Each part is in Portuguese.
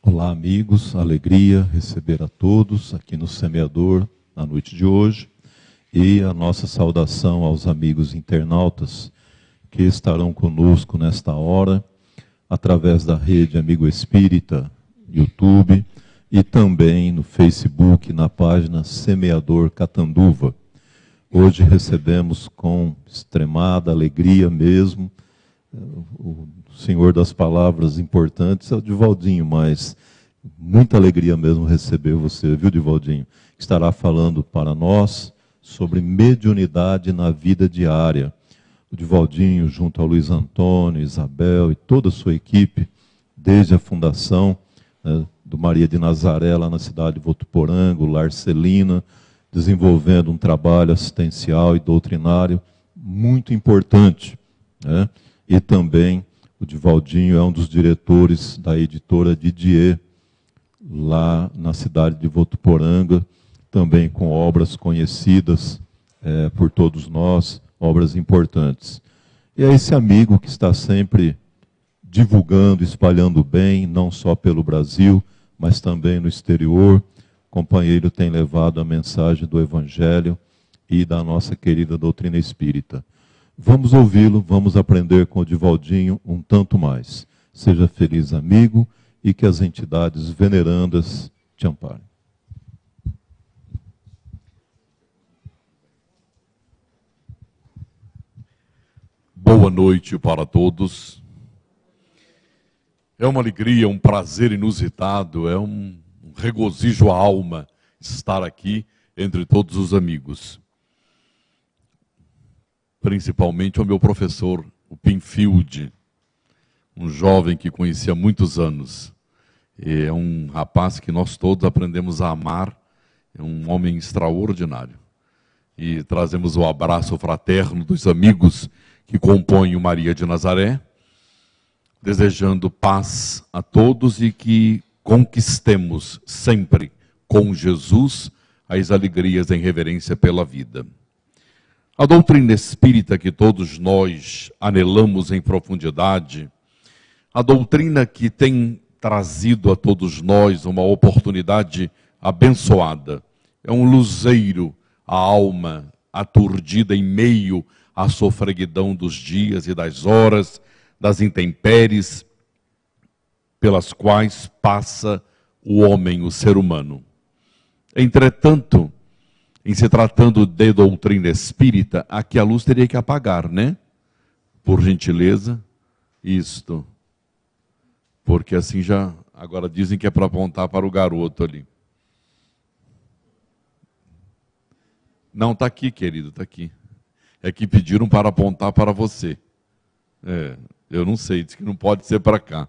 Olá, amigos, alegria receber a todos aqui no Semeador na noite de hoje e a nossa saudação aos amigos internautas que estarão conosco nesta hora através da rede Amigo Espírita, YouTube e também no Facebook, na página Semeador Catanduva. Hoje recebemos com extremada alegria mesmo o senhor das palavras importantes é o Divaldinho, mas muita alegria mesmo receber você, viu, Divaldinho? Que estará falando para nós sobre mediunidade na vida diária. O Divaldinho, junto ao Luiz Antônio, Isabel e toda a sua equipe, desde a fundação do Maria de Nazaré, lá na cidade de Votuporanga, o Lar Celina, desenvolvendo um trabalho assistencial e doutrinário muito importante, né? E também o Divaldinho é um dos diretores da editora Didier, lá na cidade de Votuporanga, também com obras conhecidas por todos nós, obras importantes. E é esse amigo que está sempre divulgando, espalhando bem, não só pelo Brasil, mas também no exterior. O companheiro tem levado a mensagem do Evangelho e da nossa querida doutrina espírita. Vamos ouvi-lo, vamos aprender com o Divaldinho um tanto mais. Seja feliz, amigo, e que as entidades venerandas te amparem. Boa noite para todos. É uma alegria, um prazer inusitado, é um regozijo à alma estar aqui entre todos os amigos. Principalmente ao meu professor, o Pinfield, um jovem que conheci há muitos anos. É um rapaz que nós todos aprendemos a amar, é um homem extraordinário. E trazemos o abraço fraterno dos amigos que compõem o Maria de Nazaré, desejando paz a todos e que conquistemos sempre com Jesus as alegrias em reverência pela vida. A doutrina espírita que todos nós anelamos em profundidade, a doutrina que tem trazido a todos nós uma oportunidade abençoada, é um luzeiro à alma aturdida em meio à sofreguidão dos dias e das horas, das intempéries pelas quais passa o homem, o ser humano. Entretanto, em se tratando de doutrina espírita, aqui a luz teria que apagar, né? Por gentileza, isto. Porque assim já, agora dizem que é para apontar para o garoto ali. Não, está aqui, querido, está aqui. É que pediram para apontar para você. Eu não sei, diz que não pode ser para cá.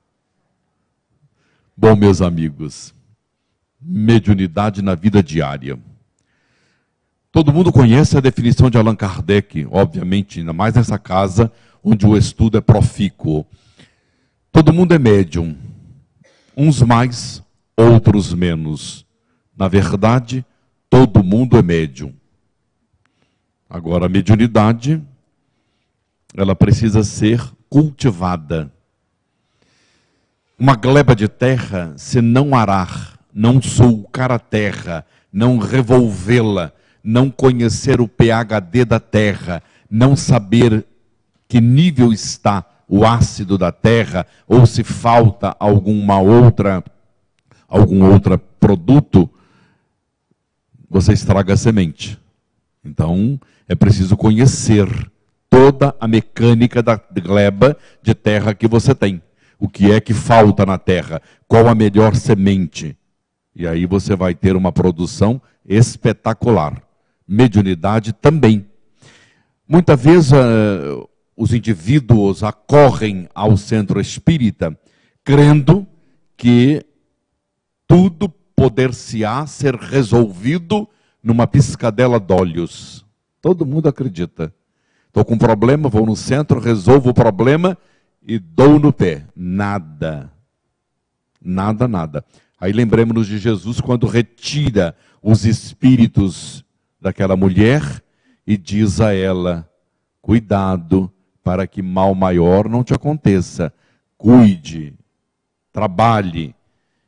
Bom, meus amigos, mediunidade na vida diária. Todo mundo conhece a definição de Allan Kardec, obviamente, ainda mais nessa casa onde o estudo é profícuo. Todo mundo é médium, uns mais, outros menos. Na verdade, todo mundo é médium. Agora, a mediunidade, ela precisa ser cultivada. Uma gleba de terra, se não arar, não sulcar a terra, não revolvê-la, não conhecer o pHD da terra, não saber que nível está o ácido da terra, ou se falta algum outro produto, você estraga a semente. Então, é preciso conhecer toda a mecânica da gleba de terra que você tem. O que é que falta na terra? Qual a melhor semente? E aí você vai ter uma produção espetacular. Mediunidade também. Muitas vezes os indivíduos acorrem ao centro espírita crendo que tudo poder-se-á ser resolvido numa piscadela de olhos. Todo mundo acredita. Estou com um problema, vou no centro, resolvo o problema e dou no pé. Nada. Nada, nada. Aí lembremos-nos de Jesus quando retira os espíritos daquela mulher e diz a ela: cuidado para que mal maior não te aconteça. Cuide, trabalhe.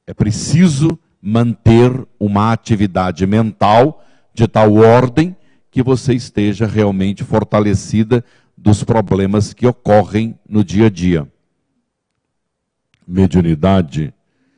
É preciso manter uma atividade mental de tal ordem que você esteja realmente fortalecida dos problemas que ocorrem no dia a dia. Mediunidade,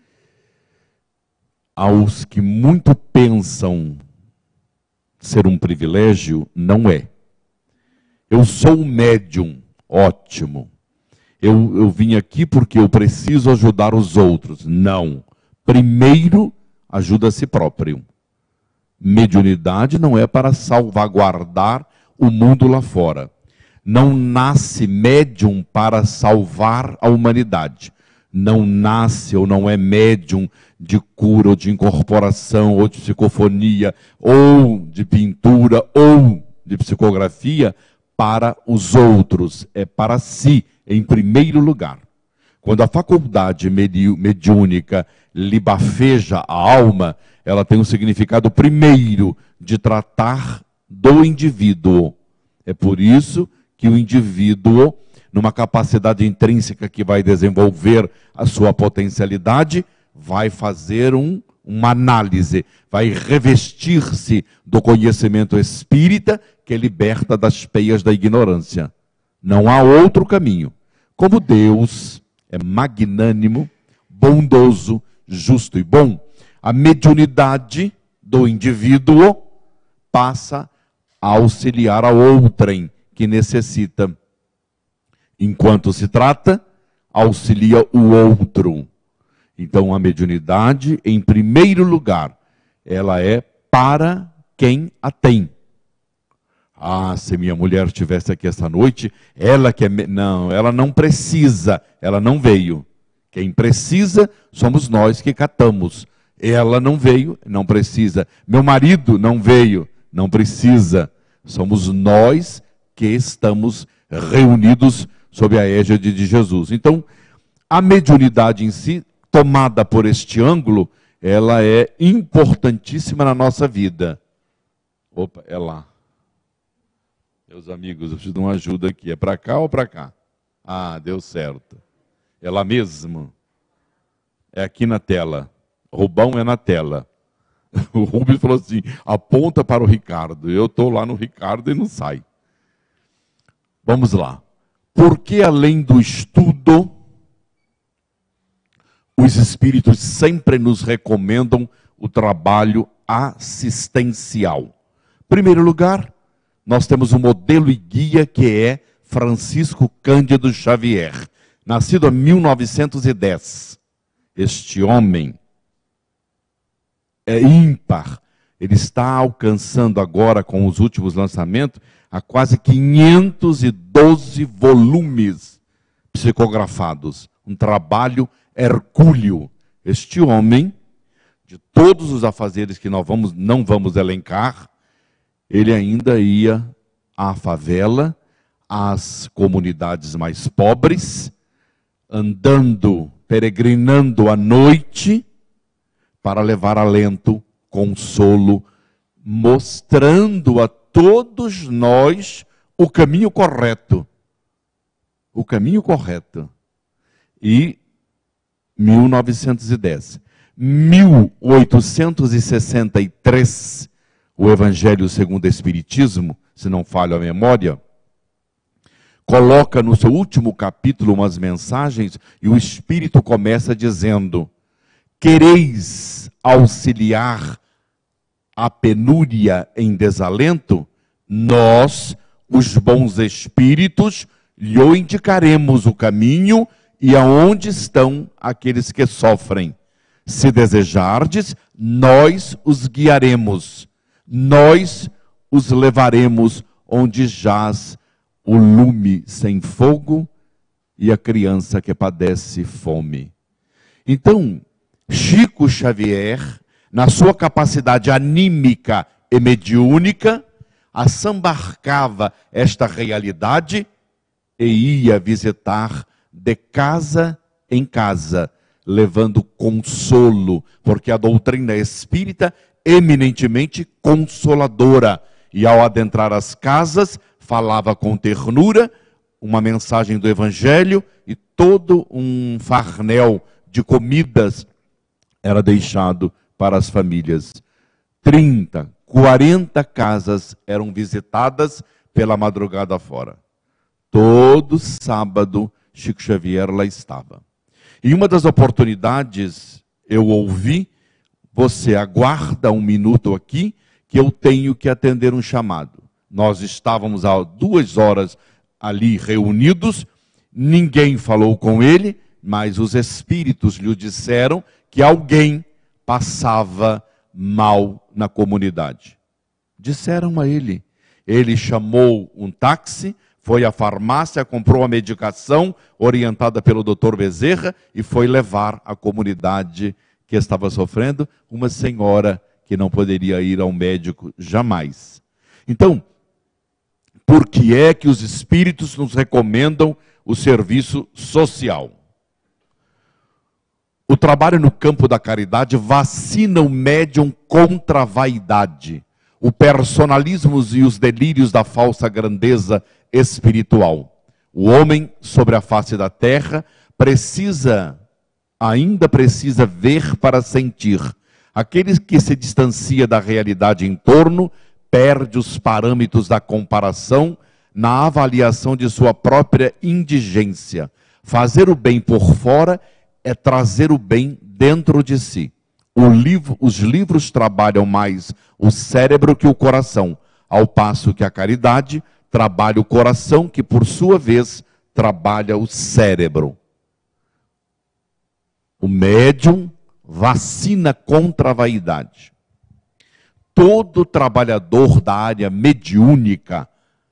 aos que muito pensam ser um privilégio, não é. Eu sou um médium, ótimo. Eu vim aqui porque eu preciso ajudar os outros. Não. Primeiro, ajuda a si próprio. Mediunidade não é para salvaguardar o mundo lá fora. Não nasce médium para salvar a humanidade. Não nasce ou não é médium de cura, ou de incorporação, ou de psicofonia, ou de pintura, ou de psicografia para os outros. É para si, em primeiro lugar. Quando a faculdade mediúnica lhe bafeja a alma, ela tem um significado primeiro de tratar do indivíduo. É por isso que o indivíduo, numa capacidade intrínseca que vai desenvolver a sua potencialidade, vai fazer uma análise, vai revestir-se do conhecimento espírita que liberta das peias da ignorância. Não há outro caminho. Como Deus é magnânimo, bondoso, justo e bom, a mediunidade do indivíduo passa a auxiliar a outrem que necessita. Enquanto se trata, auxilia o outro. Então a mediunidade, em primeiro lugar, ela é para quem a tem. Ah, se minha mulher estivesse aqui esta noite, ela que é... Não, ela não precisa, ela não veio. Quem precisa somos nós que catamos. Ela não veio, não precisa. Meu marido não veio, não precisa. Somos nós que estamos reunidos sob a égide de Jesus. Então, a mediunidade em si, tomada por este ângulo, ela é importantíssima na nossa vida. Opa, é lá. Meus amigos, eu preciso de uma ajuda aqui. É para cá ou para cá? Ah, deu certo. É lá mesmo. É aqui na tela. Rubão é na tela. O Rubens falou assim, aponta para o Ricardo. Eu estou lá no Ricardo e não sai. Vamos lá. Porque além do estudo, os espíritos sempre nos recomendam o trabalho assistencial. Em primeiro lugar, nós temos um modelo e guia que é Francisco Cândido Xavier, nascido em 1910. Este homem é ímpar. Ele está alcançando agora, com os últimos lançamentos, a quase 512 volumes psicografados. Um trabalho hercúleo. Este homem, de todos os afazeres que nós não vamos elencar, ele ainda ia à favela, às comunidades mais pobres, andando, peregrinando à noite, para levar alento, consolo, mostrando a todos nós o caminho correto. O caminho correto. E 1910. 1863, o Evangelho segundo o Espiritismo, se não falha a memória, coloca no seu último capítulo umas mensagens e o Espírito começa dizendo: quereis auxiliar a penúria em desalento? Nós, os bons espíritos, lhe indicaremos o caminho e aonde estão aqueles que sofrem. Se desejardes, nós os guiaremos. Nós os levaremos onde jaz o lume sem fogo e a criança que padece fome. Então, Chico Xavier, na sua capacidade anímica e mediúnica, assambarcava esta realidade e ia visitar de casa em casa, levando consolo, porque a doutrina espírita é eminentemente consoladora. E ao adentrar as casas, falava com ternura, uma mensagem do Evangelho e todo um farnel de comidas era deixado para as famílias. 30, 40 casas eram visitadas pela madrugada fora. Todo sábado, Chico Xavier lá estava. Em uma das oportunidades, eu ouvi: você aguarda um minuto aqui, que eu tenho que atender um chamado. Nós estávamos há 2 horas ali reunidos, ninguém falou com ele, mas os espíritos lhe disseram que alguém passava mal na comunidade. Disseram a ele. Ele chamou um táxi, foi à farmácia, comprou a medicação orientada pelo Dr. Bezerra e foi levar à comunidade que estava sofrendo, uma senhora que não poderia ir ao médico jamais. Então, por que é que os espíritos nos recomendam o serviço social? O trabalho no campo da caridade vacina o médium contra a vaidade, o personalismo e os delírios da falsa grandeza espiritual. O homem sobre a face da terra ainda precisa ver para sentir. Aquele que se distancia da realidade em torno perde os parâmetros da comparação na avaliação de sua própria indigência. Fazer o bem por fora é trazer o bem dentro de si. Os livros trabalham mais o cérebro que o coração, ao passo que a caridade trabalha o coração, que por sua vez trabalha o cérebro. O médium vacina contra a vaidade. Todo trabalhador da área mediúnica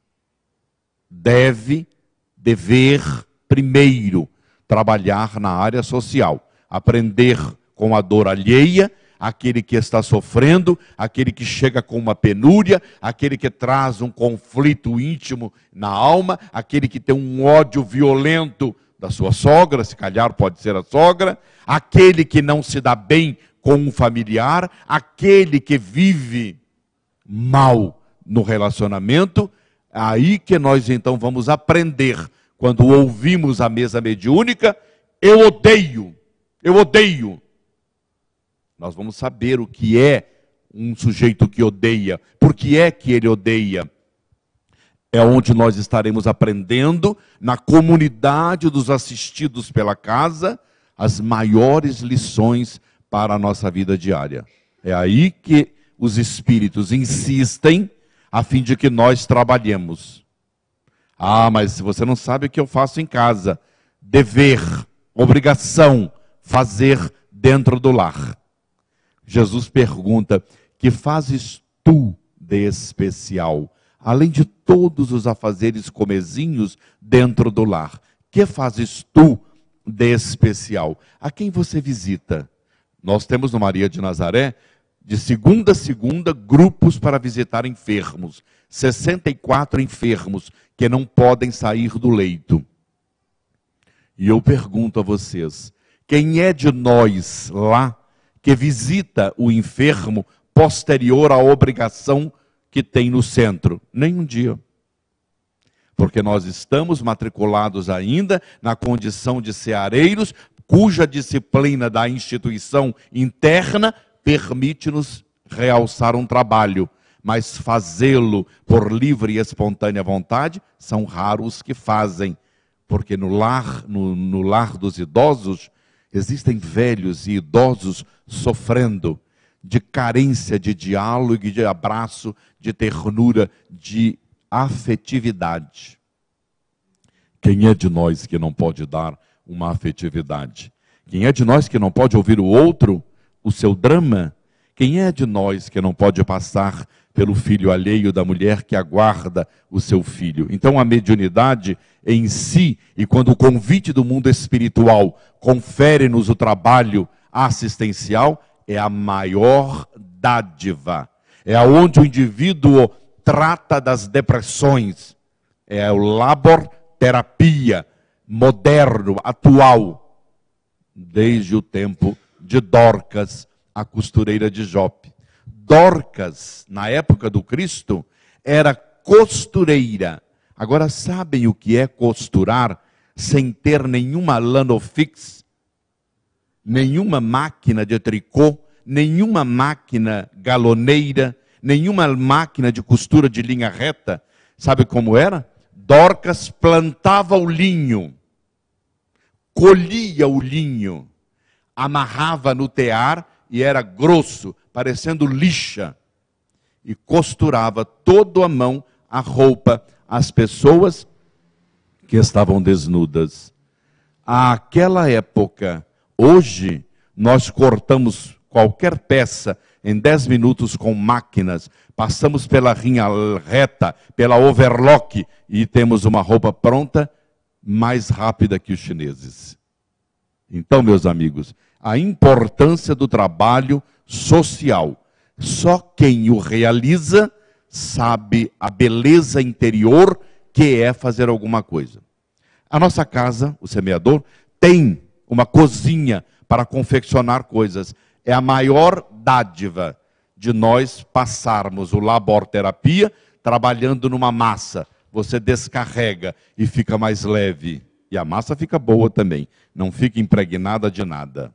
dever primeiro trabalhar na área social, aprender com a dor alheia, aquele que está sofrendo, aquele que chega com uma penúria, aquele que traz um conflito íntimo na alma, aquele que tem um ódio violento da sua sogra, se calhar pode ser a sogra, aquele que não se dá bem com um familiar, aquele que vive mal no relacionamento. Aí que nós então vamos aprender, quando ouvimos a mesa mediúnica: eu odeio. Nós vamos saber o que é um sujeito que odeia, por que é que ele odeia. É onde nós estaremos aprendendo, na comunidade dos assistidos pela casa, as maiores lições para a nossa vida diária. É aí que os espíritos insistem, a fim de que nós trabalhemos. Ah, mas você não sabe o que eu faço em casa. Dever, obrigação, fazer dentro do lar. Jesus pergunta: que fazes tu de especial? Além de todos os afazeres comezinhos dentro do lar, que fazes tu de especial? A quem você visita? Nós temos no Maria de Nazaré, de segunda a segunda, grupos para visitar enfermos. 64 enfermos que não podem sair do leito. E eu pergunto a vocês: quem é de nós lá que visita o enfermo posterior à obrigação que tem no centro? Nenhum dia. Porque nós estamos matriculados ainda na condição de ceareiros, cuja disciplina da instituição interna permite-nos realçar um trabalho. Mas fazê-lo por livre e espontânea vontade, são raros os que fazem. Porque no lar dos idosos, existem velhos e idosos sofrendo de carência de diálogo, de abraço, de ternura, de afetividade. Quem é de nós que não pode dar uma afetividade? Quem é de nós que não pode ouvir o outro, o seu drama? Quem é de nós que não pode passar pelo filho alheio da mulher que aguarda o seu filho? Então a mediunidade em si, e quando o convite do mundo espiritual confere-nos o trabalho assistencial, é a maior dádiva. É onde o indivíduo trata das depressões. É o labor terapia moderno, atual, desde o tempo de Dorcas, a costureira de Jope. Dorcas, na época do Cristo, era costureira. Agora, sabem o que é costurar sem ter nenhuma lã no fix? nenhuma máquina de tricô, nenhuma máquina galoneira, nenhuma máquina de costura de linha reta. Sabe como era? Dorcas plantava o linho, colhia o linho, amarrava no tear e era grosso, parecendo lixa, e costurava todo à mão a roupa às pessoas que estavam desnudas. Àquela época, hoje, nós cortamos qualquer peça em 10 minutos com máquinas, passamos pela linha reta, pela overlock e temos uma roupa pronta mais rápida que os chineses. Então, meus amigos, a importância do trabalho social. Só quem o realiza sabe a beleza interior que é fazer alguma coisa. A nossa casa, o semeador, tem uma cozinha para confeccionar coisas. É a maior dádiva de nós passarmos o laborterapia trabalhando numa massa. Você descarrega e fica mais leve. E a massa fica boa também. Não fica impregnada de nada.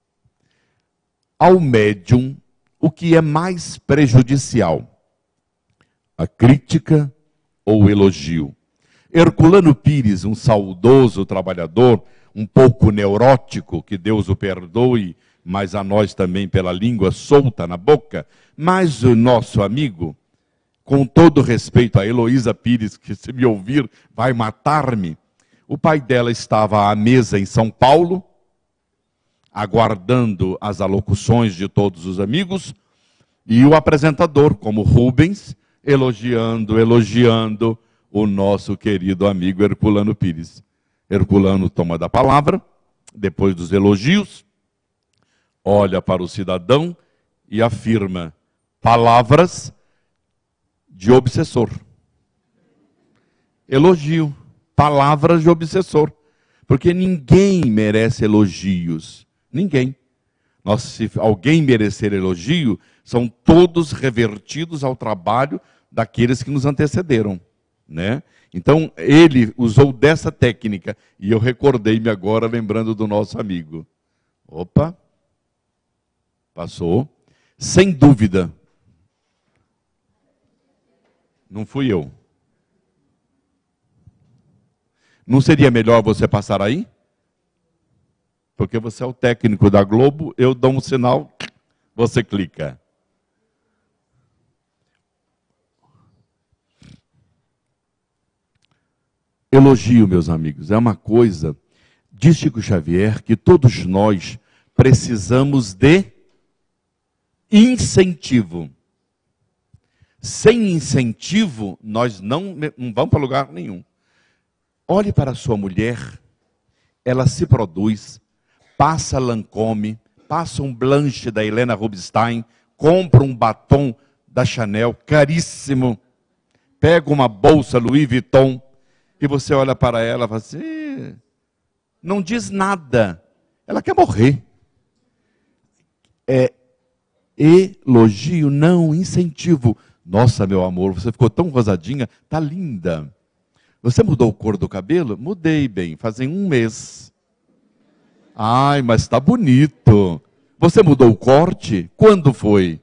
Ao médium, o que é mais prejudicial? A crítica ou o elogio? Herculano Pires, um saudoso trabalhador, um pouco neurótico, que Deus o perdoe, mas a nós também pela língua solta na boca, mas o nosso amigo, com todo respeito a Heloísa Pires, que se me ouvir vai matar-me, o pai dela estava à mesa em São Paulo, aguardando as alocuções de todos os amigos, e o apresentador, como Rubens, elogiando o nosso querido amigo Herculano Pires. Herculano toma da palavra, depois dos elogios, olha para o cidadão e afirma palavras de obsessor. Elogio, palavras de obsessor. Porque ninguém merece elogios. Ninguém. Se alguém merecer elogio, são todos revertidos ao trabalho daqueles que nos antecederam, né? Então, ele usou dessa técnica, e eu recordei-me agora, lembrando do nosso amigo. Opa, passou. Sem dúvida, não fui eu. Não seria melhor você passar aí? Porque você é o técnico da Globo, eu dou um sinal, você clica. Elogio, meus amigos, é uma coisa, diz Chico Xavier, que todos nós precisamos de incentivo. Sem incentivo, nós não vamos para lugar nenhum. Olhe para a sua mulher, ela se produz, passa Lancôme, passa um Blanche da Helena Rubinstein, compra um batom da Chanel, caríssimo, pega uma bolsa Louis Vuitton, e você olha para ela e fala assim, não diz nada, ela quer morrer. É elogio, não incentivo. Nossa, meu amor, você ficou tão rosadinha, tá linda. Você mudou a cor do cabelo? Mudei, bem, fazem 1 mês. Ai, mas está bonito. Você mudou o corte? Quando foi?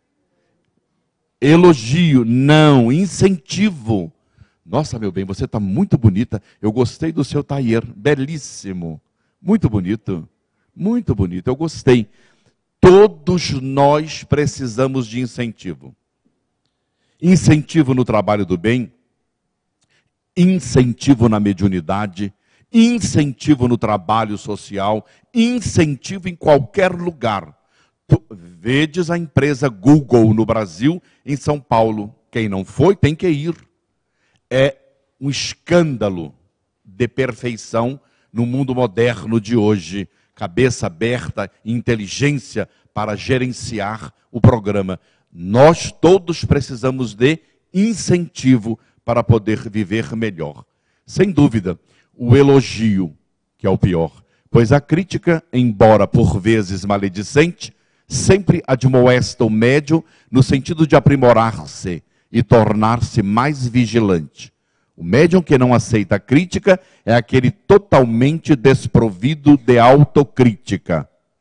Elogio, não, incentivo. Nossa, meu bem, você está muito bonita. Eu gostei do seu tailleur, belíssimo. Muito bonito, eu gostei. Todos nós precisamos de incentivo. Incentivo no trabalho do bem, incentivo na mediunidade, incentivo no trabalho social, incentivo em qualquer lugar. Vedes a empresa Google no Brasil, em São Paulo. Quem não foi, tem que ir. É um escândalo de perfeição no mundo moderno de hoje. Cabeça aberta, inteligência para gerenciar o programa. Nós todos precisamos de incentivo para poder viver melhor. Sem dúvida, o elogio, que é o pior. Pois a crítica, embora por vezes maledicente, sempre admoesta o médium no sentido de aprimorar-se e tornar-se mais vigilante. O médium que não aceita a crítica é aquele totalmente desprovido de autocrítica.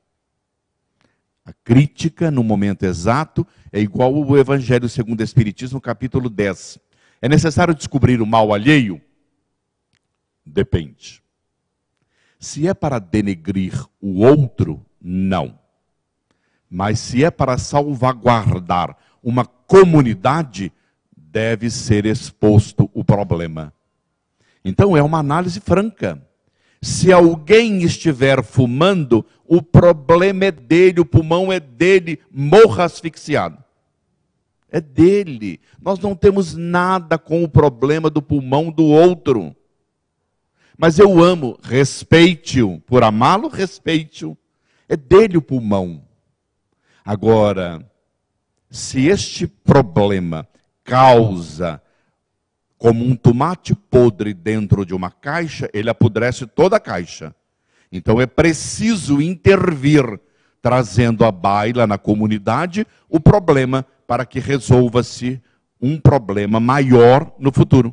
A crítica, no momento exato, é igual ao Evangelho segundo o Espiritismo, capítulo 10. É necessário descobrir o mal alheio? Depende. Se é para denegrir o outro, não. Mas se é para salvaguardar uma comunidade, deve ser exposto o problema. Então é uma análise franca. Se alguém estiver fumando, o problema é dele, o pulmão é dele, morra asfixiado. É dele. Nós não temos nada com o problema do pulmão do outro. Mas eu amo, respeite-o. Por amá-lo, respeite-o. É dele o pulmão. Agora, se este problema causa como um tomate podre dentro de uma caixa, ele apodrece toda a caixa. Então é preciso intervir, trazendo à baila na comunidade o problema para que resolva-se um problema maior no futuro.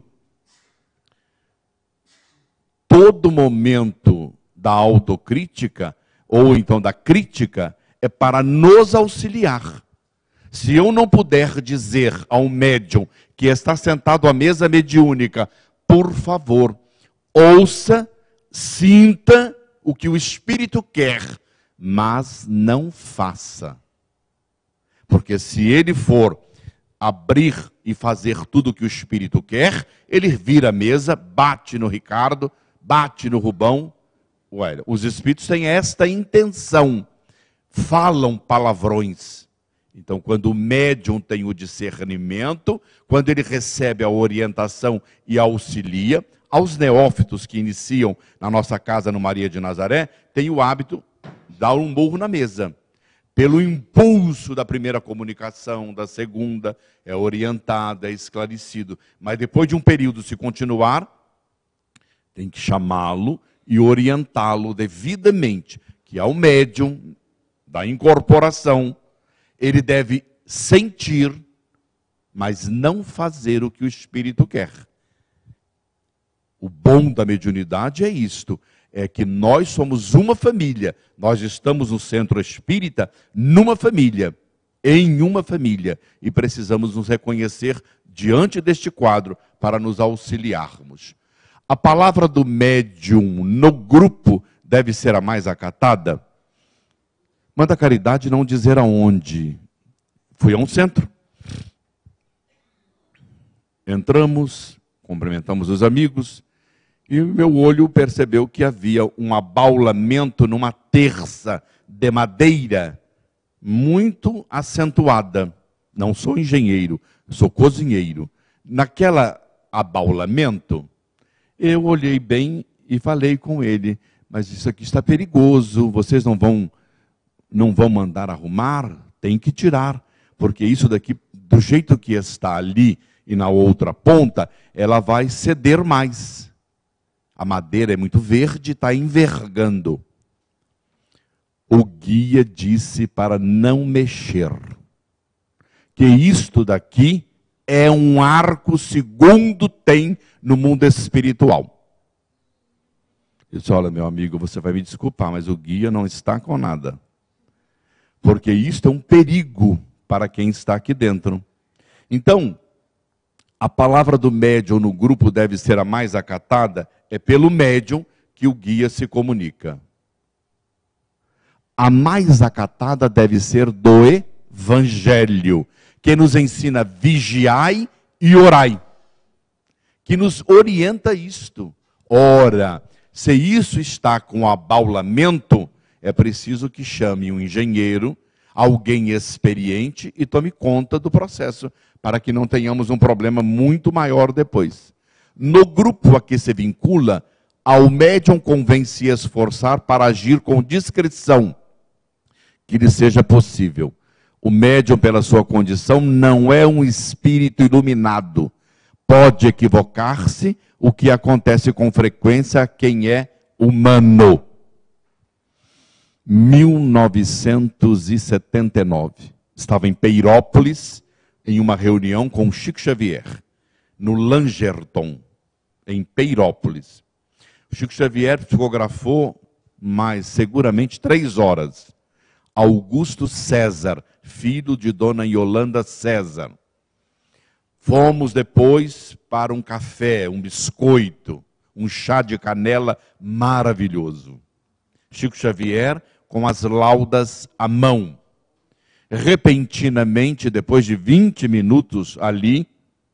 Todo momento da autocrítica, ou então da crítica, é para nos auxiliar. Se eu não puder dizer ao médium que está sentado à mesa mediúnica, por favor, ouça, sinta o que o Espírito quer, mas não faça. Porque se ele for abrir e fazer tudo o que o Espírito quer, ele vira a mesa, bate no Ricardo, bate no Rubão. Ué, os Espíritos têm esta intenção, falam palavrões. Então, quando o médium tem o discernimento, quando ele recebe a orientação e auxilia, aos neófitos que iniciam na nossa casa no Maria de Nazaré, tem o hábito de dar um murro na mesa. Pelo impulso da primeira comunicação, da segunda, é orientado, é esclarecido. Mas depois de um período, se continuar, tem que chamá-lo e orientá-lo devidamente, que é o médium da incorporação. Ele deve sentir, mas não fazer o que o Espírito quer. O bom da mediunidade é isto, é que nós somos uma família. Nós estamos no centro espírita, numa família, em uma família. E precisamos nos reconhecer diante deste quadro para nos auxiliarmos. A palavra do médium no grupo deve ser a mais acatada? Manda a caridade não dizer aonde. Fui a um centro. Entramos, cumprimentamos os amigos, e o meu olho percebeu que havia um abaulamento numa terça de madeira muito acentuada. Não sou engenheiro, sou cozinheiro. Naquela abaulamento, eu olhei bem e falei com ele, mas isso aqui está perigoso, vocês não vão mandar arrumar? Tem que tirar, porque isso daqui, do jeito que está ali e na outra ponta, ela vai ceder mais. A madeira é muito verde e está envergando. O guia disse para não mexer, que isto daqui é um arco segundo tem no mundo espiritual. Eu disse, olha, meu amigo, você vai me desculpar, mas o guia não está com nada. Porque isto é um perigo para quem está aqui dentro. Então, a palavra do médium no grupo deve ser a mais acatada, é pelo médium que o guia se comunica. A mais acatada deve ser do Evangelho, que nos ensina vigiai e orai, que nos orienta isto. Ora, se isso está com abaulamento, é preciso que chame um engenheiro, alguém experiente e tome conta do processo, para que não tenhamos um problema muito maior depois. No grupo a que se vincula, ao médium convém se esforçar para agir com discrição, que lhe seja possível. O médium, pela sua condição, não é um espírito iluminado. Pode equivocar-se, o que acontece com frequência a quem é humano. 1979, estava em Peirópolis, em uma reunião com Chico Xavier, no Langerton, em Peirópolis. O Chico Xavier psicografou mais seguramente 3 horas. Augusto César, filho de Dona Yolanda César. Fomos depois para um café, um biscoito, um chá de canela maravilhoso. Chico Xavier com as laudas à mão. Repentinamente, depois de 20 minutos ali,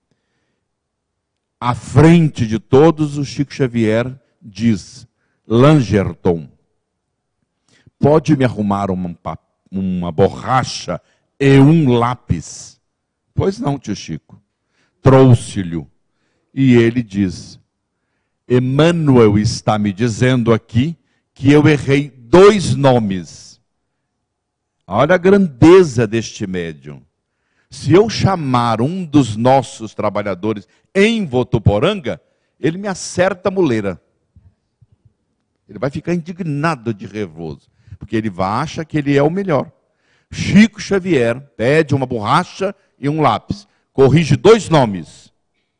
à frente de todos, o Chico Xavier diz: Langerton, pode me arrumar uma borracha e um lápis? Pois não, tio Chico. Trouxe-lhe. E ele diz: Emmanuel está me dizendo aqui que eu errei 2 nomes. Olha a grandeza deste médium. Se eu chamar um dos nossos trabalhadores em Votuporanga, ele me acerta a muleira. Ele vai ficar indignado de nervoso, porque ele acha que ele é o melhor. Chico Xavier pede uma borracha e um lápis, corrige 2 nomes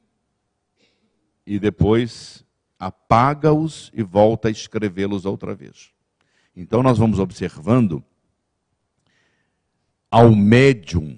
e depois apaga-os e volta a escrevê-los outra vez. Então nós vamos observando ao médium.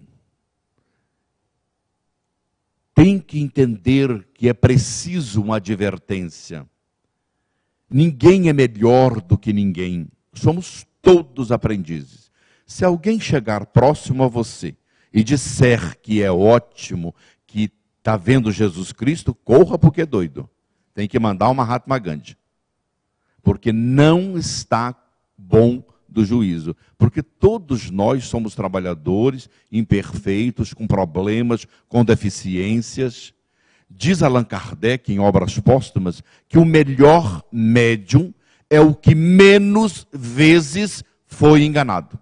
Tem que entender que é preciso uma advertência. Ninguém é melhor do que ninguém. Somos todos aprendizes. Se alguém chegar próximo a você e disser que é ótimo, que está vendo Jesus Cristo, corra porque é doido. Tem que mandar uma Mahatma Gandhi. Porque não está bom do juízo. Porque todos nós somos trabalhadores, imperfeitos, com problemas, com deficiências. Diz Allan Kardec, em Obras Póstumas, que o melhor médium é o que menos vezes foi enganado.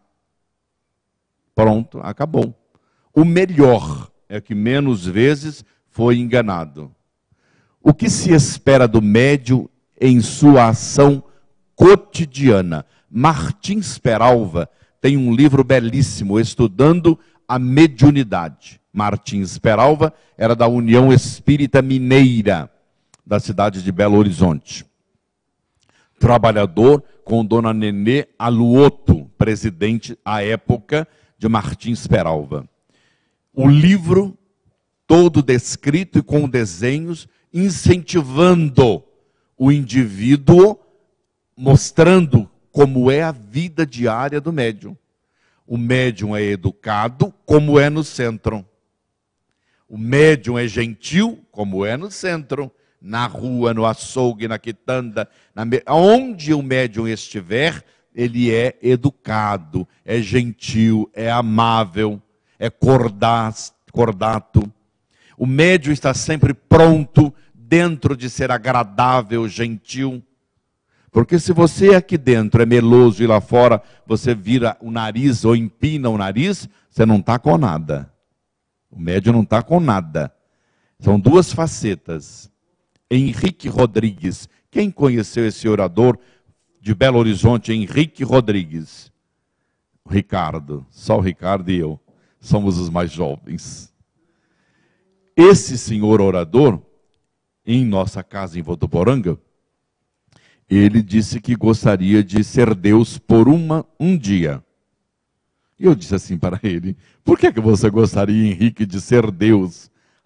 Pronto, acabou. O melhor é o que menos vezes foi enganado. O que se espera do médium em sua ação cotidiana? Martins Peralva tem um livro belíssimo, Estudando a Mediunidade. Martins Peralva era da União Espírita Mineira, da cidade de Belo Horizonte. Trabalhador com Dona Nenê Aluoto, presidente à época de Martins Peralva. O livro todo descrito e com desenhos, incentivando o indivíduo, mostrando como é a vida diária do médium. O médium é educado, como é no centro. O médium é gentil, como é no centro. Na rua, no açougue, na quitanda, onde o médium estiver, ele é educado, é gentil, é amável, é cordato. O médium está sempre pronto, dentro de ser agradável, gentil. Porque se você aqui dentro é meloso e lá fora você vira o nariz ou empina o nariz, você não está com nada. O médium não está com nada. São 2 facetas. Henrique Rodrigues. Quem conheceu esse orador de Belo Horizonte, Henrique Rodrigues? O Ricardo. Só o Ricardo e eu. Somos os mais jovens. Esse senhor orador, em nossa casa em Votuporanga, ele disse que gostaria de ser Deus por um dia. E eu disse assim para ele: por que você gostaria, Henrique, de ser Deus?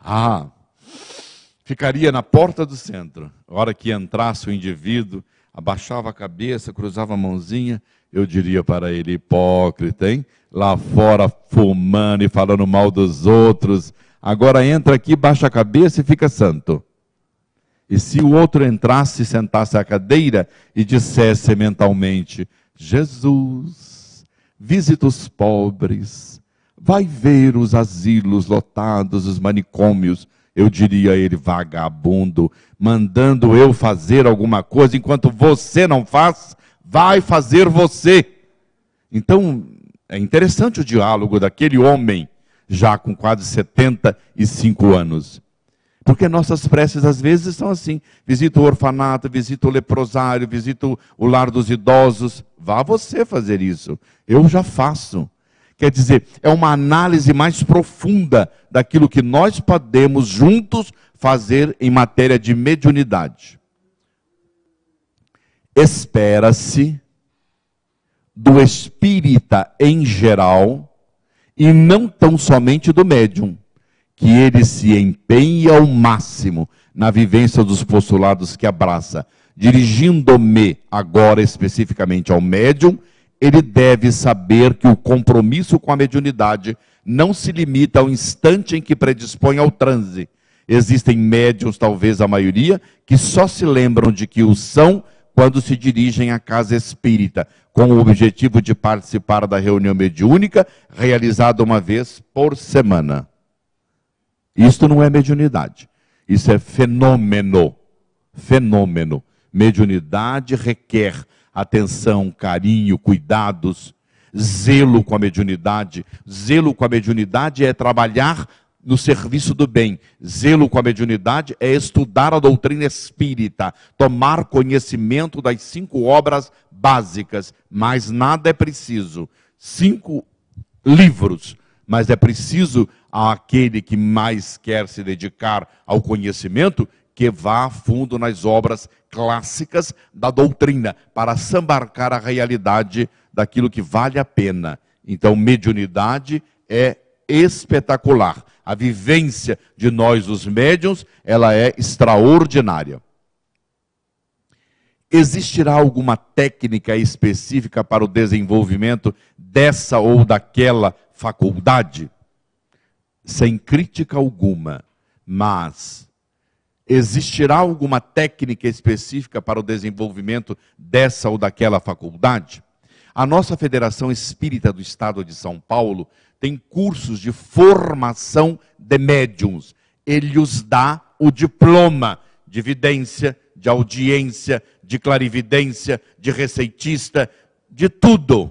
Ficaria na porta do centro. A hora que entrasse o indivíduo, abaixava a cabeça, cruzava a mãozinha, eu diria para ele: hipócrita, hein? Lá fora fumando e falando mal dos outros. Agora entra aqui, baixa a cabeça e fica santo. E se o outro entrasse, sentasse à cadeira e dissesse mentalmente: Jesus, visita os pobres, vai ver os asilos lotados, os manicômios, eu diria a ele: vagabundo, mandando eu fazer alguma coisa, enquanto você não faz, vai fazer você. Então, é interessante o diálogo daquele homem, já com quase 75 anos. Porque nossas preces às vezes são assim: visita o orfanato, visita o leprosário, visita o lar dos idosos. Vá você fazer isso, eu já faço. Quer dizer, é uma análise mais profunda daquilo que nós podemos juntos fazer em matéria de mediunidade. Espera-se do espírita em geral, e não tão somente do médium, que ele se empenhe ao máximo na vivência dos postulados que abraça. Dirigindo-me agora especificamente ao médium, ele deve saber que o compromisso com a mediunidade não se limita ao instante em que predispõe ao transe. Existem médiuns, talvez a maioria, que só se lembram de que o são quando se dirigem à casa espírita, com o objetivo de participar da reunião mediúnica, realizada uma vez por semana. Isto não é mediunidade, isso é fenômeno. Fenômeno. Mediunidade requer atenção, carinho, cuidados, zelo com a mediunidade. Zelo com a mediunidade é trabalhar no serviço do bem. Zelo com a mediunidade é estudar a doutrina espírita, tomar conhecimento das 5 obras básicas. Mais nada é preciso. 5 livros, mas é preciso àquele que mais quer se dedicar ao conhecimento que vá a fundo nas obras clássicas da doutrina, para sambarcar a realidade daquilo que vale a pena. Então, mediunidade é espetacular. A vivência de nós, os médiuns, ela é extraordinária. Existirá alguma técnica específica para o desenvolvimento dessa ou daquela faculdade? Sem crítica alguma, mas existirá alguma técnica específica para o desenvolvimento dessa ou daquela faculdade? A nossa Federação Espírita do Estado de São Paulo tem cursos de formação de médiuns. Ele os dá o diploma de vidência, de audiência, de clarividência, de receitista, de tudo.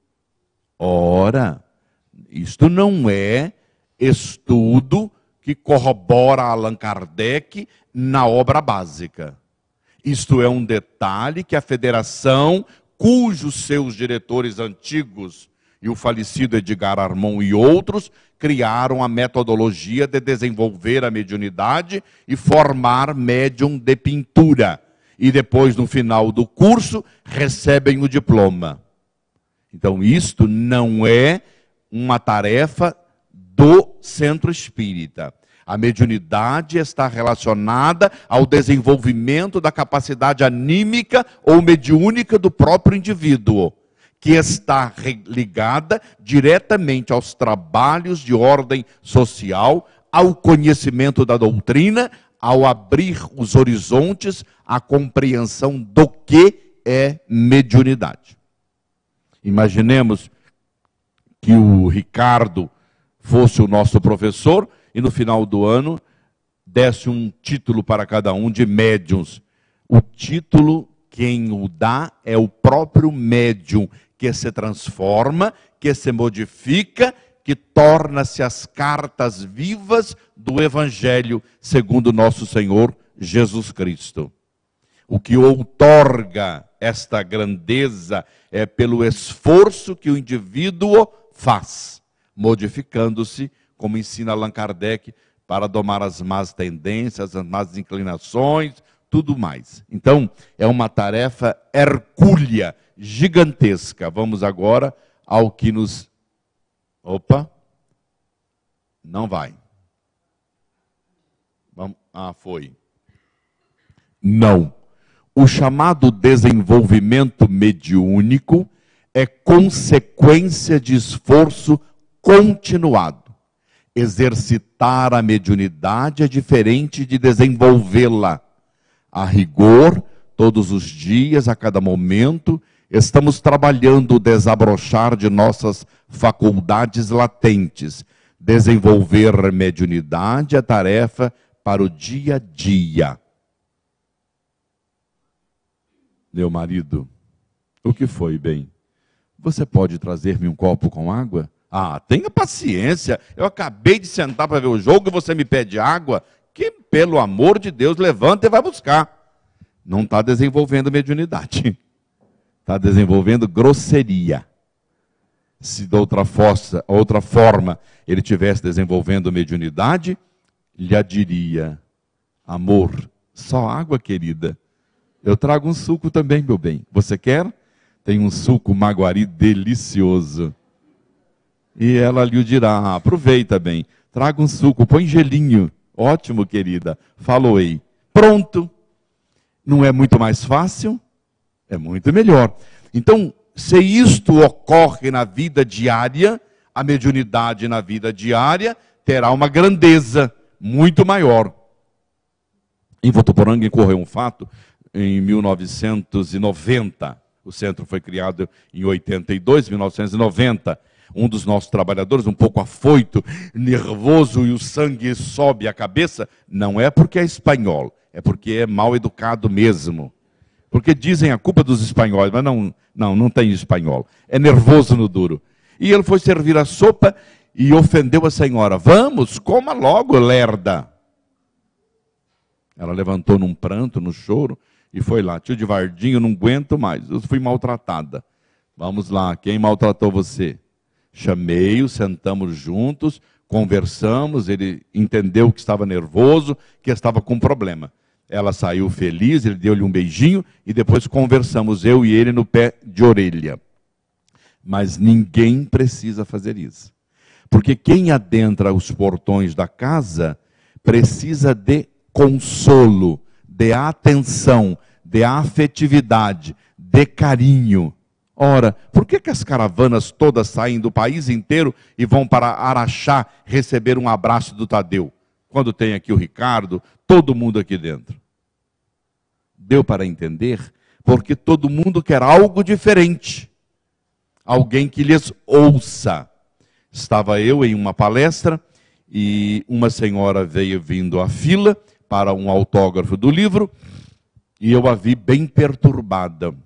Ora, isto não é estudo que corrobora Allan Kardec na obra básica. Isto é um detalhe que a federação, cujos seus diretores antigos, e o falecido Edgar Armon e outros, criaram a metodologia de desenvolver a mediunidade e formar médium de pintura. E depois, no final do curso, recebem o diploma. Então, isto não é uma tarefa do centro espírita. A mediunidade está relacionada ao desenvolvimento da capacidade anímica ou mediúnica do próprio indivíduo, que está ligada diretamente aos trabalhos de ordem social, ao conhecimento da doutrina, ao abrir os horizontes à compreensão do que é mediunidade. Imaginemos que o Ricardo fosse o nosso professor e no final do ano desse um título para cada um de médiuns. O título, quem o dá é o próprio médium, que se transforma, que se modifica, que torna-se as cartas vivas do Evangelho, segundo nosso Senhor Jesus Cristo. O que outorga esta grandeza é pelo esforço que o indivíduo faz, modificando-se, como ensina Allan Kardec, para domar as más tendências, as más inclinações, tudo mais. Então, é uma tarefa hercúlea, gigantesca. Vamos agora ao que nos... Opa! Não vai. Vamos... Ah, foi. Não. O chamado desenvolvimento mediúnico é consequência de esforço continuado. Exercitar a mediunidade é diferente de desenvolvê-la. A rigor, todos os dias, a cada momento, estamos trabalhando o desabrochar de nossas faculdades latentes. Desenvolver mediunidade é tarefa para o dia a dia. Meu marido, o que foi, bem? Você pode trazer-me um copo com água? Ah, tenha paciência. Eu acabei de sentar para ver o jogo e você me pede água? Que, pelo amor de Deus, levanta e vai buscar. Não está desenvolvendo mediunidade. Está desenvolvendo grosseria. Se de outra forma ele estivesse desenvolvendo mediunidade, lhe diria: amor, só água, querida. Eu trago um suco também, meu bem. Você quer? tem um suco maguari delicioso. E ela lhe dirá, aproveita bem, traga um suco, põe gelinho. Ótimo, querida, falou-ei. Pronto. Não é muito mais fácil? É muito melhor. Então, se isto ocorre na vida diária, a mediunidade na vida diária terá uma grandeza muito maior. Em Votuporanga ocorreu um fato em 1990. O centro foi criado em 82, 1990. Um dos nossos trabalhadores, um pouco afoito, nervoso e o sangue sobe à cabeça, não é porque é espanhol, é porque é mal educado mesmo. Porque dizem a culpa dos espanhóis, mas não tem espanhol. É nervoso no duro. E ele foi servir a sopa e ofendeu a senhora. Vamos, coma logo, lerda. Ela levantou num pranto, no choro, e foi lá. Tio de Vardinho, não aguento mais, eu fui maltratada. Vamos lá, quem maltratou você? Chamei-o, sentamos juntos, conversamos, ele entendeu que estava nervoso, que estava com problema. Ela saiu feliz, ele deu-lhe um beijinho, e depois conversamos, eu e ele, no pé de orelha. Mas ninguém precisa fazer isso. Porque quem adentra os portões da casa precisa de consolo, de atenção, de afetividade, de carinho. Ora, por que as caravanas todas saem do país inteiro e vão para Araxá receber um abraço do Tadeu? Quando tem aqui o Ricardo, todo mundo aqui dentro. Deu para entender? Porque todo mundo quer algo diferente. Alguém que lhes ouça. Estava eu em uma palestra e uma senhora veio vindo à fila para um autógrafo do livro e eu a vi bem perturbada,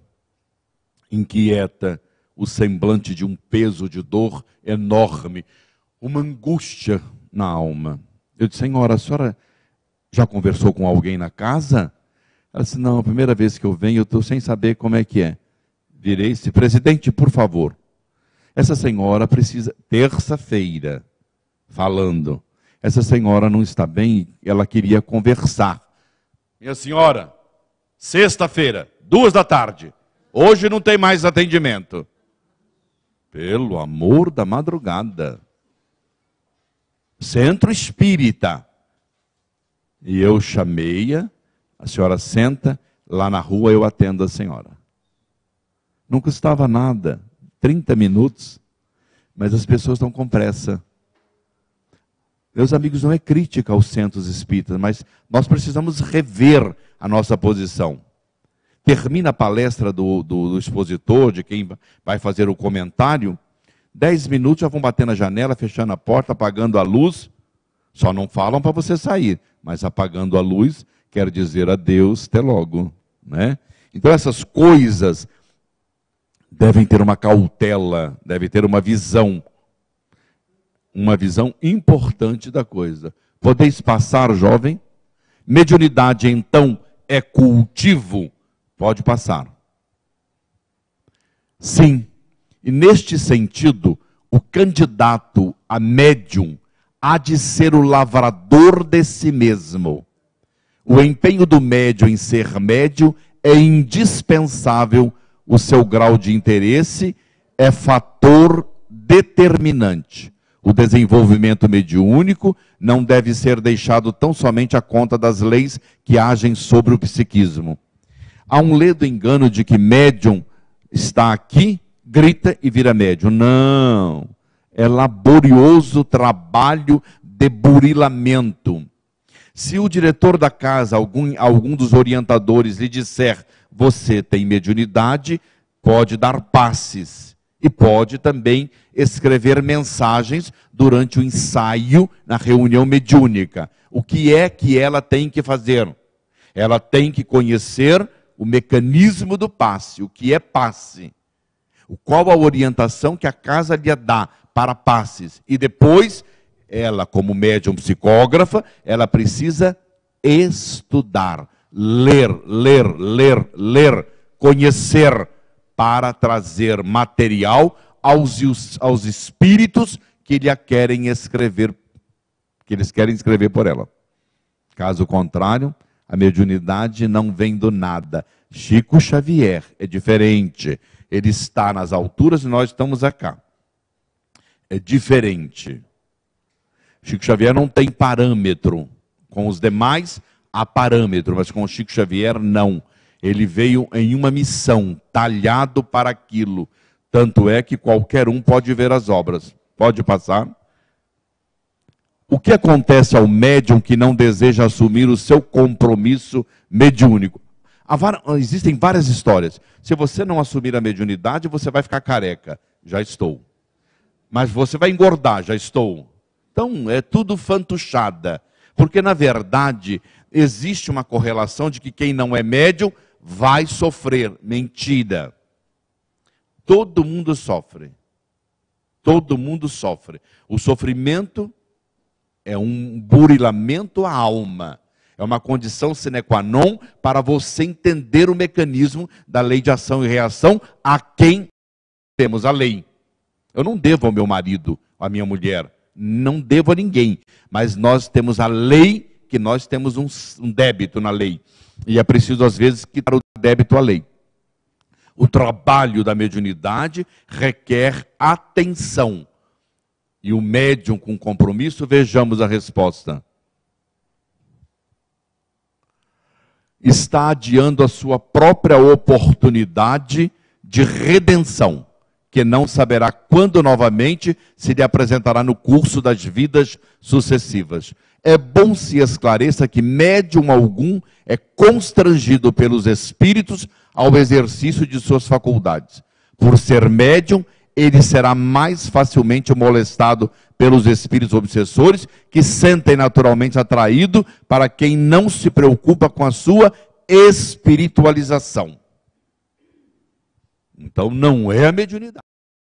inquieta, o semblante de um peso de dor enorme, uma angústia na alma. Eu disse, senhora, a senhora já conversou com alguém na casa? Ela disse, não, a primeira vez que eu venho, eu estou sem saber como é que é. Virei-se, presidente, por favor. Essa senhora precisa, terça-feira, falando, essa senhora não está bem, ela queria conversar. Minha senhora, sexta-feira, 14h, hoje não tem mais atendimento. Pelo amor da madrugada. Centro Espírita. E eu chamei-a, a senhora senta, lá na rua eu atendo a senhora. Não custava nada, 30 minutos, mas as pessoas estão com pressa. Meus amigos, não é crítica aos centros espíritas, mas nós precisamos rever a nossa posição. Termina a palestra do expositor, de quem vai fazer o comentário, 10 minutos já vão bater na janela, fechando a porta, apagando a luz. Só não falam para você sair, mas apagando a luz quer dizer adeus, até logo, né? Então essas coisas devem ter uma cautela, devem ter uma visão importante da coisa. Podeis passar, jovem? Mediunidade, então, é cultivo? Pode passar. Sim. E neste sentido, o candidato a médium há de ser o lavrador de si mesmo. O empenho do médium em ser médium é indispensável. O seu grau de interesse é fator determinante. O desenvolvimento mediúnico não deve ser deixado tão somente à conta das leis que agem sobre o psiquismo. Há um ledo engano de que médium está aqui, grita e vira médium. Não, é laborioso trabalho de burilamento. Se o diretor da casa, algum dos orientadores lhe disser, você tem mediunidade, pode dar passes. E pode também escrever mensagens durante o ensaio na reunião mediúnica. O que é que ela tem que fazer? Ela tem que conhecer o mecanismo do passe. O que é passe? Qual a orientação que a casa lhe dá para passes? E depois, ela, como médium psicógrafa, ela precisa estudar, ler, conhecer, para trazer material aos espíritos que lhe querem escrever, que eles querem escrever por ela. Caso contrário, a mediunidade não vem do nada. Chico Xavier é diferente. Ele está nas alturas e nós estamos acá. É diferente. Chico Xavier não tem parâmetro. Com os demais, há parâmetro, mas com o Chico Xavier, não. Ele veio em uma missão, talhado para aquilo. Tanto é que qualquer um pode ver as obras. Pode passar? O que acontece ao médium que não deseja assumir o seu compromisso mediúnico? Existem várias histórias. Se você não assumir a mediunidade, você vai ficar careca. Já estou. Mas você vai engordar. Já estou. Então, é tudo fantochada. Porque, na verdade, existe uma correlação de que quem não é médium vai sofrer. Mentira. Todo mundo sofre. Todo mundo sofre. O sofrimento é um burilamento à alma. É uma condição sine qua non para você entender o mecanismo da lei de ação e reação a quem temos a lei. Eu não devo ao meu marido, à minha mulher. Não devo a ninguém. Mas nós temos a lei, que nós temos um débito na lei. E é preciso, às vezes, quitar o débito à lei. O trabalho da mediunidade requer atenção. E o médium com compromisso, vejamos a resposta. Está adiando a sua própria oportunidade de redenção, que não saberá quando novamente se lhe apresentará no curso das vidas sucessivas. É bom se esclareça que médium algum é constrangido pelos espíritos ao exercício de suas faculdades. Por ser médium, ele será mais facilmente molestado pelos espíritos obsessores, que sentem naturalmente atraído para quem não se preocupa com a sua espiritualização. Então não é a mediunidade.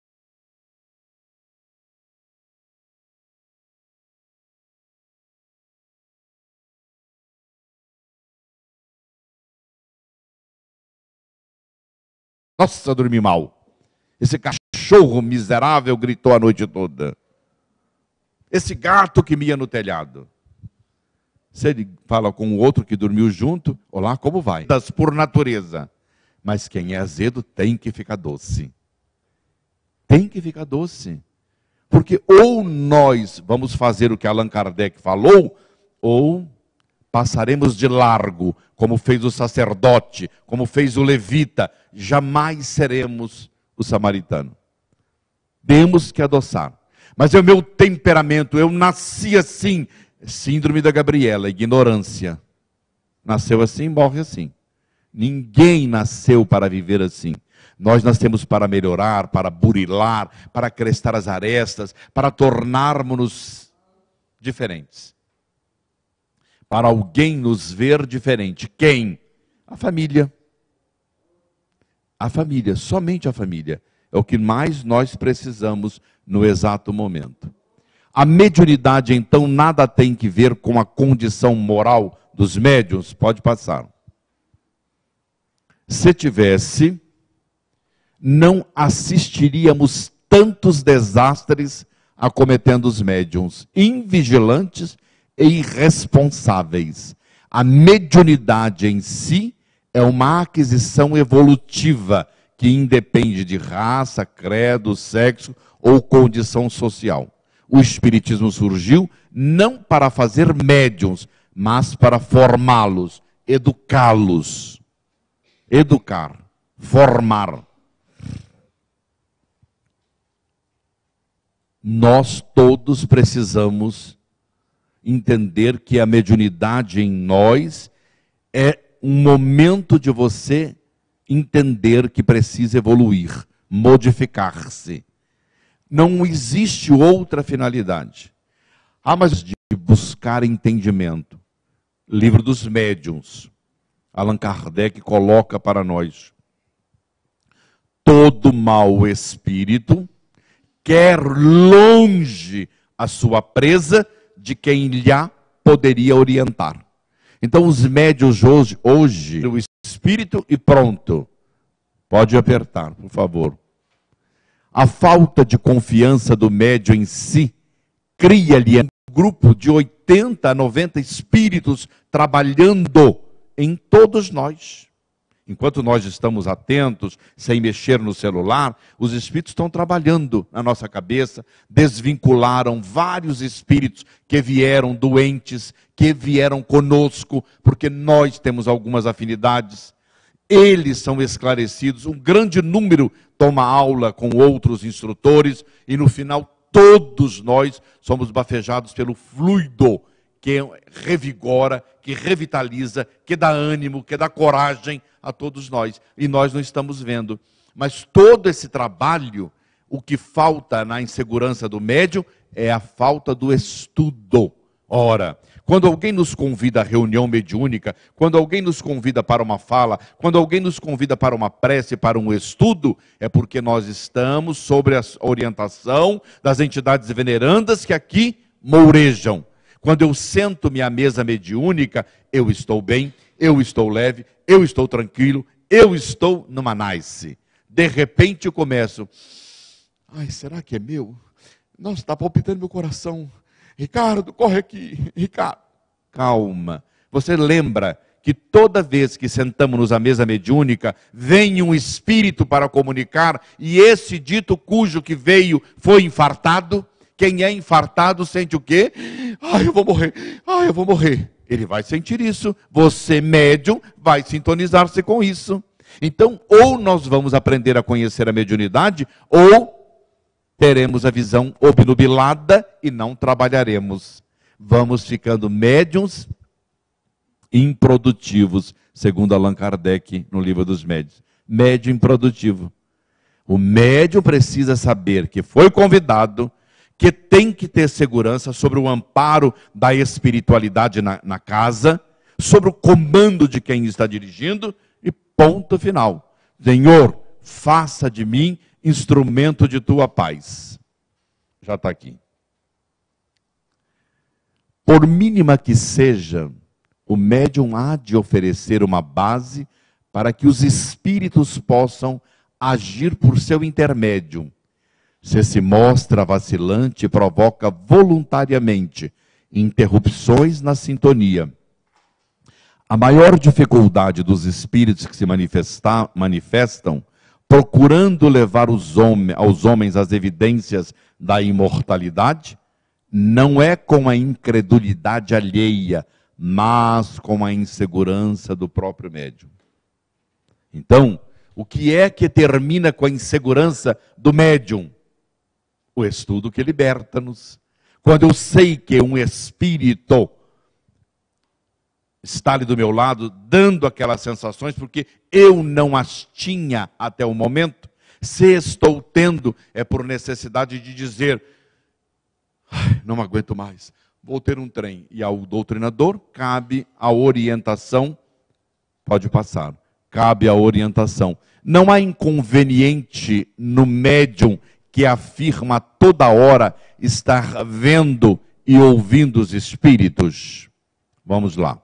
Nossa, dormi mal. Esse cachorro miserável gritou a noite toda. Esse gato que mia no telhado. Se ele fala com o outro que dormiu junto, olá, como vai? Por natureza. Mas quem é azedo tem que ficar doce. Tem que ficar doce. Porque ou nós vamos fazer o que Allan Kardec falou, ou passaremos de largo, como fez o sacerdote, como fez o levita. Jamais seremos o samaritano. Temos que adoçar. Mas é o meu temperamento, eu nasci assim. Síndrome da Gabriela, ignorância. Nasceu assim, morre assim. Ninguém nasceu para viver assim. Nós nascemos para melhorar, para burilar, para crestar as arestas, para tornarmos-nos diferentes. Para alguém nos ver diferente. Quem? A família. A família, somente a família. É o que mais nós precisamos no exato momento. A mediunidade, então, nada tem que ver com a condição moral dos médiuns? Pode passar. Se tivesse, não assistiríamos tantos desastres acometendo os médiuns, invigilantes e irresponsáveis. A mediunidade em si é uma aquisição evolutiva que independe de raça, credo, sexo ou condição social. O Espiritismo surgiu não para fazer médiuns, mas para formá-los, educá-los. Educar, formar. Nós todos precisamos entender que a mediunidade em nós é um momento de você entender que precisa evoluir, modificar-se. Não existe outra finalidade. Mas de buscar entendimento. Livro dos Médiuns. Allan Kardec coloca para nós. Todo mau espírito quer longe a sua presa de quem lhe poderia orientar. Então os médiuns hoje, o espírito e pronto. Pode apertar, por favor. A falta de confiança do médium em si cria-lhe um grupo de 80 a 90 espíritos trabalhando em todos nós. Enquanto nós estamos atentos, sem mexer no celular, os espíritos estão trabalhando na nossa cabeça, desvincularam vários espíritos que vieram doentes, que vieram conosco, porque nós temos algumas afinidades. Eles são esclarecidos, um grande número toma aula com outros instrutores e no final todos nós somos bafejados pelo fluido que revigora, que revitaliza, que dá ânimo, que dá coragem a todos nós. E nós não estamos vendo. Mas todo esse trabalho, o que falta na insegurança do médium é a falta do estudo. Ora, quando alguém nos convida à reunião mediúnica, quando alguém nos convida para uma fala, quando alguém nos convida para uma prece, para um estudo, é porque nós estamos sob a orientação das entidades venerandas que aqui mourejam. Quando eu sento-me à mesa mediúnica, eu estou bem, eu estou leve, eu estou tranquilo, eu estou numa nice. De repente eu começo, ai, será que é meu? Nossa, está palpitando meu coração. Ricardo, corre aqui. Ricardo, calma. Você lembra que toda vez que sentamos-nos à mesa mediúnica, vem um espírito para comunicar, e esse dito cujo que veio foi infartado? Quem é infartado sente o quê? Ai, eu vou morrer. Ai, eu vou morrer. Ele vai sentir isso. Você, médium, vai sintonizar-se com isso. Então, ou nós vamos aprender a conhecer a mediunidade, ou teremos a visão obnubilada e não trabalharemos. Vamos ficando médiuns improdutivos, segundo Allan Kardec no Livro dos Médiuns. Médium improdutivo. O médium precisa saber que foi convidado, que tem que ter segurança sobre o amparo da espiritualidade na casa, sobre o comando de quem está dirigindo, e ponto final. Senhor, faça de mim instrumento de tua paz. Já está aqui. Por mínima que seja, o médium há de oferecer uma base para que os espíritos possam agir por seu intermédio. Se mostra vacilante, provoca voluntariamente interrupções na sintonia. A maior dificuldade dos espíritos que se manifestam procurando levar aos homens as evidências da imortalidade, não é com a incredulidade alheia, mas com a insegurança do próprio médium. Então, o que é que termina com a insegurança do médium? O estudo que liberta-nos. Quando eu sei que um espírito está ali do meu lado, dando aquelas sensações, porque eu não as tinha até o momento, se estou tendo, é por necessidade de dizer, não aguento mais, vou ter um trem. E ao doutrinador cabe a orientação, pode passar, cabe a orientação. Não há inconveniente no médium que afirma toda hora estar vendo e ouvindo os espíritos. Vamos lá.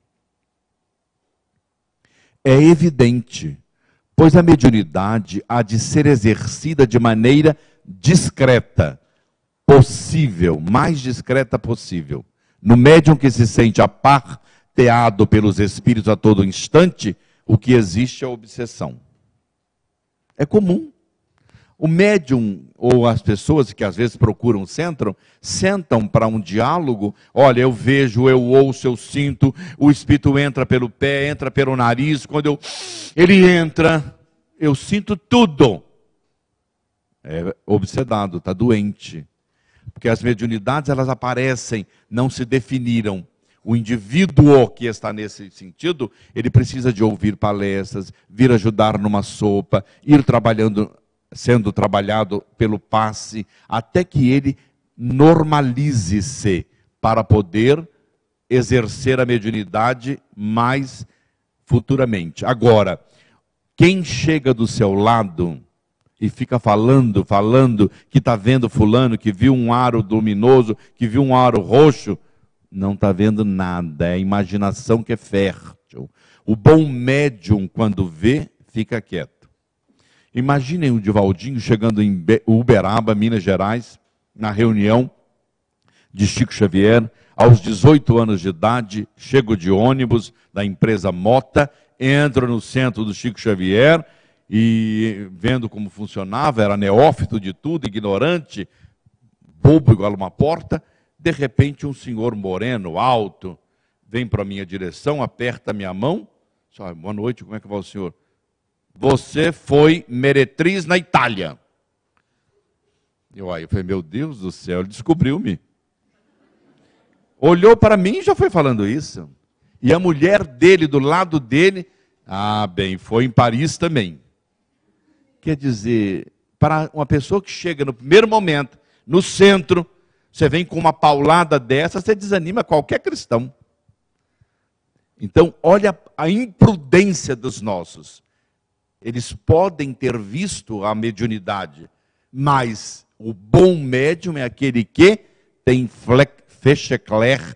É evidente, pois a mediunidade há de ser exercida de maneira discreta, possível, mais discreta possível. No médium que se sente aparteado pelos espíritos a todo instante, o que existe é a obsessão. É comum. O médium, ou as pessoas que às vezes procuram o centro, sentam para um diálogo, olha, eu vejo, eu ouço, eu sinto, o espírito entra pelo pé, entra pelo nariz, quando ele entra, eu sinto tudo. É obsedado, está doente. Porque as mediunidades, elas aparecem, não se definiram. O indivíduo que está nesse sentido, ele precisa de ouvir palestras, vir ajudar numa sopa, ir trabalhando, sendo trabalhado pelo passe, até que ele normalize-se para poder exercer a mediunidade mais futuramente. Agora, quem chega do seu lado e fica falando que está vendo fulano, que viu um aro luminoso, que viu um aro roxo, não está vendo nada, é a imaginação que é fértil. O bom médium, quando vê, fica quieto. Imaginem o Divaldinho chegando em Uberaba, Minas Gerais, na reunião de Chico Xavier, aos 18 anos de idade, chego de ônibus da empresa Mota, entro no centro do Chico Xavier e vendo como funcionava, era neófito de tudo, ignorante, bobo igual uma porta. De repente um senhor moreno, alto, vem para a minha direção, aperta a minha mão. Boa noite, como é que vai o senhor? Você foi meretriz na Itália. Eu falei, meu Deus do céu, ele descobriu-me. Olhou para mim e já foi falando isso. E a mulher dele, do lado dele, foi em Paris também. Quer dizer, para uma pessoa que chega no primeiro momento, no centro, você vem com uma paulada dessa, você desanima qualquer cristão. Então, olha a imprudência dos nossos. Eles podem ter visto a mediunidade, mas o bom médium é aquele que tem fechecler,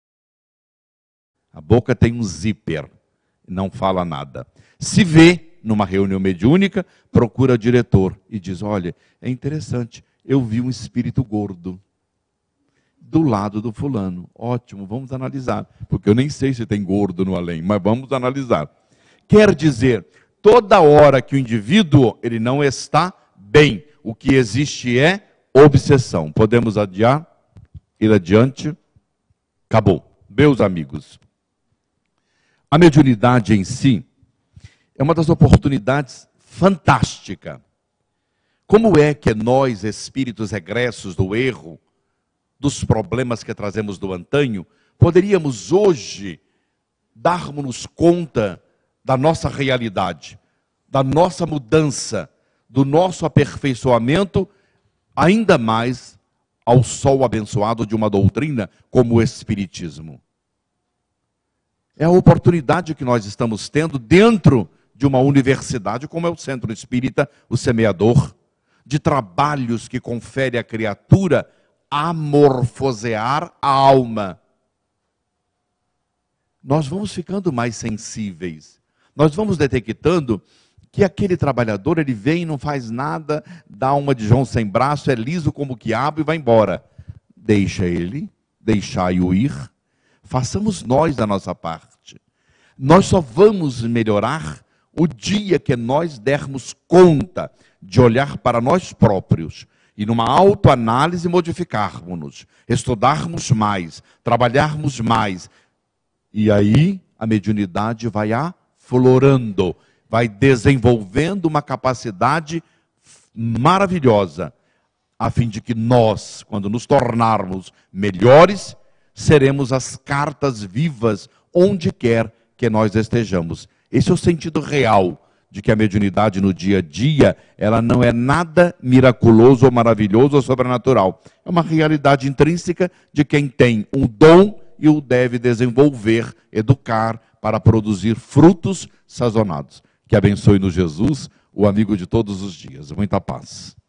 a boca tem um zíper, não fala nada. Se vê numa reunião mediúnica, procura o diretor e diz, olha, é interessante, eu vi um espírito gordo do lado do fulano. Ótimo, vamos analisar, porque eu nem sei se tem gordo no além, mas vamos analisar. Quer dizer, toda hora que o indivíduo ele não está bem, o que existe é obsessão. Podemos adiar? Ir adiante? Acabou. Meus amigos, a mediunidade em si é uma das oportunidades fantásticas. Como é que nós, espíritos egressos do erro, dos problemas que trazemos do antanho, poderíamos hoje darmos conta da nossa realidade, da nossa mudança, do nosso aperfeiçoamento, ainda mais ao sol abençoado de uma doutrina como o Espiritismo? É a oportunidade que nós estamos tendo dentro de uma universidade como é o Centro Espírita, o Semeador, de trabalhos que confere à criatura amorfosear a alma. Nós vamos ficando mais sensíveis. Nós vamos detectando que aquele trabalhador, ele vem e não faz nada, dá uma de João sem braço, é liso como quiabo e vai embora. Deixa ele, deixai-o ir. Façamos nós a nossa parte. Nós só vamos melhorar o dia que nós dermos conta de olhar para nós próprios e numa autoanálise modificarmos-nos, estudarmos mais, trabalharmos mais. E aí a mediunidade vai aflorando, vai desenvolvendo uma capacidade maravilhosa, a fim de que nós, quando nos tornarmos melhores, seremos as cartas vivas onde quer que nós estejamos. Esse é o sentido real de que a mediunidade no dia a dia, ela não é nada miraculoso ou maravilhoso ou sobrenatural. É uma realidade intrínseca de quem tem um dom e o deve desenvolver, educar, para produzir frutos sazonados. Que abençoe-nos Jesus, o amigo de todos os dias. Muita paz.